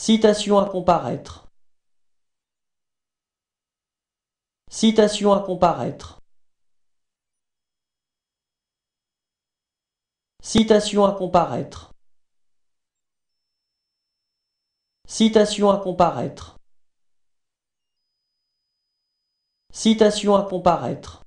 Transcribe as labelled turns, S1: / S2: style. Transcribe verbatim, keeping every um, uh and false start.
S1: Citation à comparaître. Citation à comparaître. Citation à comparaître. Citation à comparaître. Citation à comparaître.